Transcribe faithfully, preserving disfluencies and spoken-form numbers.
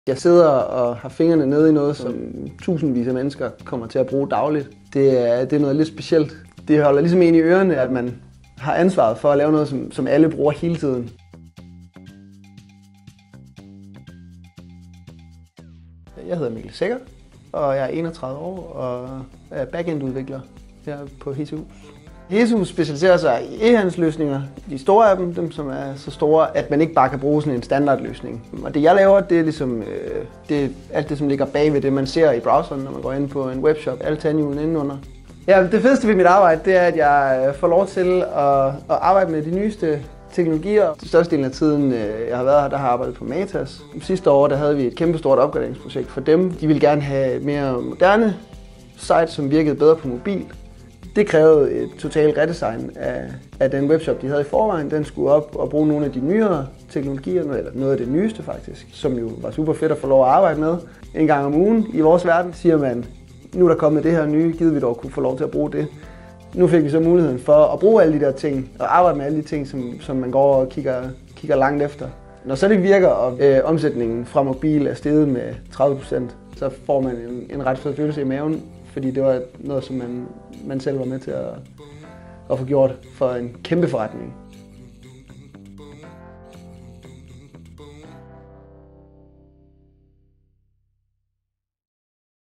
Jeg sidder og har fingrene nede i noget, som tusindvis af mennesker kommer til at bruge dagligt. Det er, det er noget lidt specielt. Det holder ligesom en i ørerne, at man har ansvaret for at lave noget, som, som alle bruger hele tiden. Jeg hedder Mikkel Secher, og jeg er enogtredive år og er backend-udvikler her på Hesehus. Hesehus specialiserer sig i e-handelsløsninger, de store af dem, dem som er så store, at man ikke bare kan bruge sådan en standardløsning. Og det jeg laver, det er ligesom øh, det er alt det, som ligger bag ved det, man ser i browseren, når man går ind på en webshop, alle tandhjulene indenunder. Ja, det fedeste ved mit arbejde, det er, at jeg får lov til at, at arbejde med de nyeste teknologier. Størstedelen af tiden, jeg har været her, der har jeg arbejdet på Matas. Sidste år der havde vi et kæmpestort opgraderingsprojekt for dem. De ville gerne have et mere moderne site, som virkede bedre på mobil. Det krævede et totalt redesign af, af den webshop, de havde i forvejen. Den skulle op og bruge nogle af de nyere teknologier, eller noget af det nyeste faktisk, som jo var super fedt at få lov at arbejde med. En gang om ugen i vores verden siger man, nu er der kommet det her nye, givet vi dog kunne få lov til at bruge det. Nu fik vi så muligheden for at bruge alle de der ting, og arbejde med alle de ting, som, som man går og kigger, kigger langt efter. Når så det virker, og øh, omsætningen fra mobil er steget med tredive procent, så får man en, en ret fed følelse i maven, fordi det var noget, som man, man selv var med til at, at få gjort for en kæmpe forretning.